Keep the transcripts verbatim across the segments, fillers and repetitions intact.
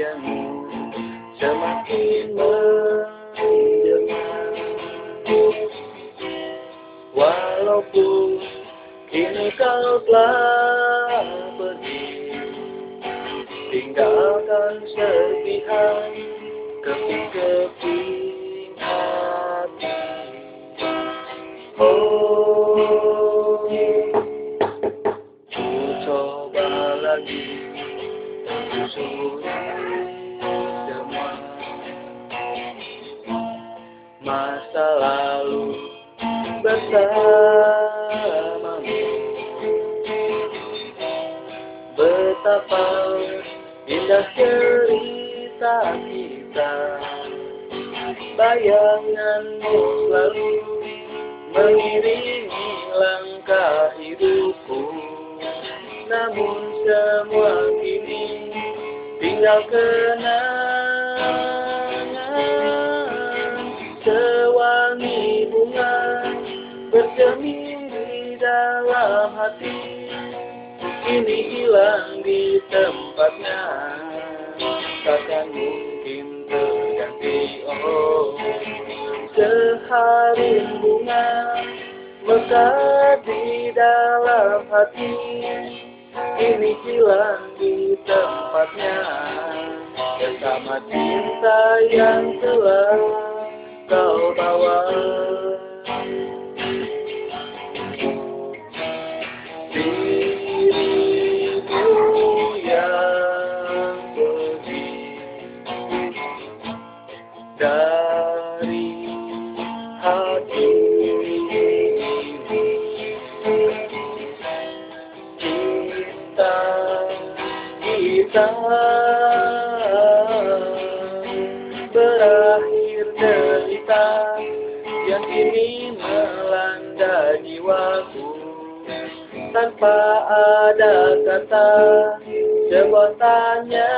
wajahmu semakin menjelma. Walaupun kini kau telah pergi, tinggalkan serpihan keping-keping hati. Oh, ku coba lagi telusuri semua masa lalu bersamamu. Betapa indah cerita kita, bayanganmu selalu mengiringi langkah hidupku. Namun semua kini tinggal kenangan, sewangi bunga bersemi di dalam hati, kini hilang di tempatnya, takkan mungkin terganti. Oh, seharum bunga mekar di dalam hati, kini hilang di tempatnya, bersama cinta yang telah kau bawa. Dirimu yang pergi dari hati ini, cinta kita berakhir derita yang kini melanda jiwaku. Tanpa ada kata sebuah tanya,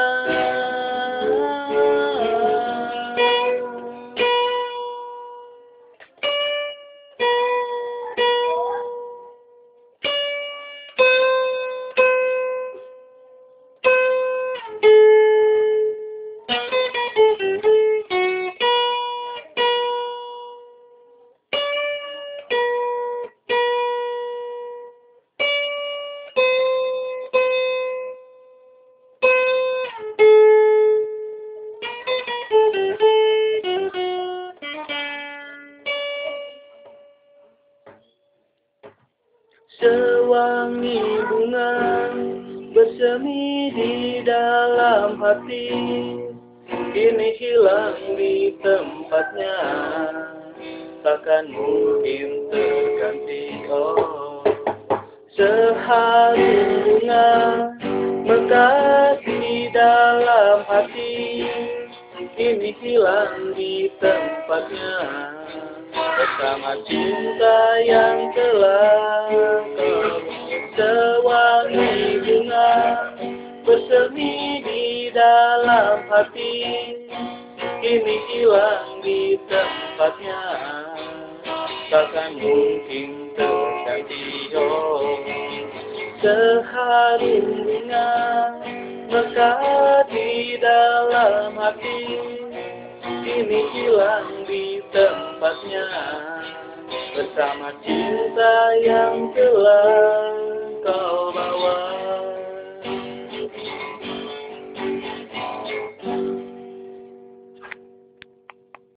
sewangi bunga bersemi di dalam hati, kini hilang di tempatnya, takkan mungkin terganti. Oh, seharum bunga mekar di dalam hati, kini hilang di tempatnya, bersama cinta yang telah kau. Sewangi bunga bersemi di dalam hati, kini hilang di tempatnya, takkan mungkin terganti. Oh, seharum bunga mekar di dalam hati, kini hilang di tempatnya, bersama cinta yang telah